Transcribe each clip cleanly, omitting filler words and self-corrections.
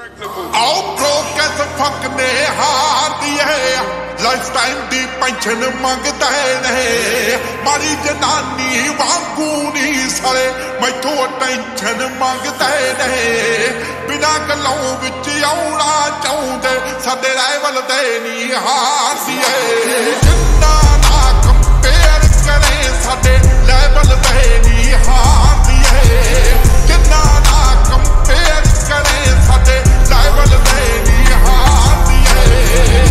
आओ ब्रो कैसे फकने हार दिए लाइफ टाइम दी पेंशन मंगता है मारी जनानी वांगू नहीं सारे मैथों टेंशन मंगता है बिना गलों विच आउणा चाहुंदे साडे राइवल दे नहीं हार दिए जिन्ना ना कंपेयर करे साडे लेवल दे नहीं हार दिए जिन्ना ना कंपेयर करे साडे लेवल दे नहीं हार दिए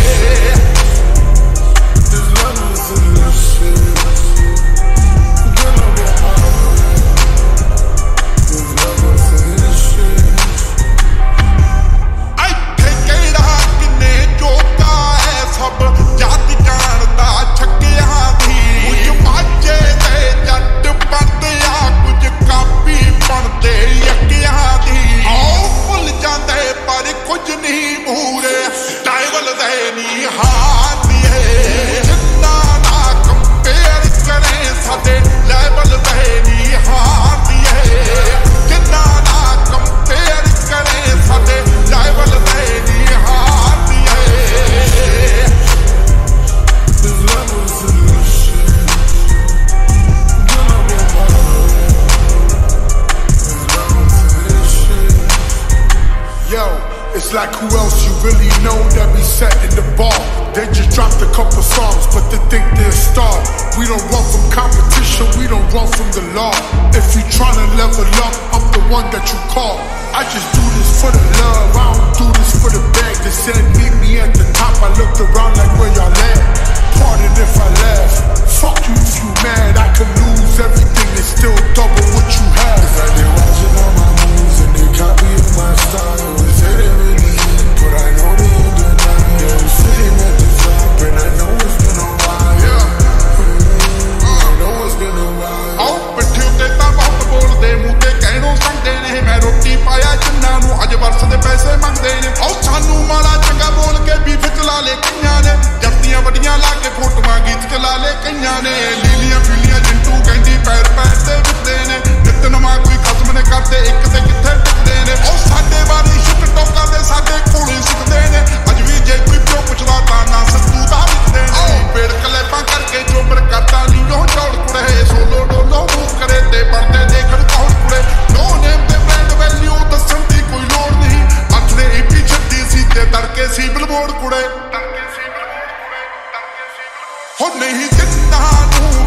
It's like who else you really know that be setting the bar. They just dropped a couple songs, but they think they're a star. We don't run from competition, we don't run from the law. If you tryna level up, I'm the one that you call. I just do this for the love, I don't do this for the bag. They said meet me at the top, I looked around like where y'all at. Pardon if I laugh, fuck you if you mad. I could lose everything and still double what you have. Like they watching all my moves and they copying my style. पैसे मंगते ने और सानू माड़ा चंगा बोल के beef चला ले कईयां ने जफ्तियां वड्डियां ला के फोटोआं गीत चला ले कईयां ने लीलियां पीलियां जिंटू कहंदी पैर पैर ते विकदे ने नित नवां कोई खत्म ने करते एक ते कित्थे टिकदे ने और साडे बारी शिट टोका दे साडे कोले सिकदे ने अज भी जे कोई प्यो पुछदा तां ना सत्तू दा विकदे ने पेड़ कलेपां करके चोबर करदा नी ओ चौड़ कुड़े सोलो डोलो मूव करे ते पड़दे देखण कौन कुड़े नो नेम ते ब्रांड वैल्यू दस्सण दी कोई लोड़ नहीं तड़के सी बिलबोर्ड कुड़े हो नहीं जिन्ना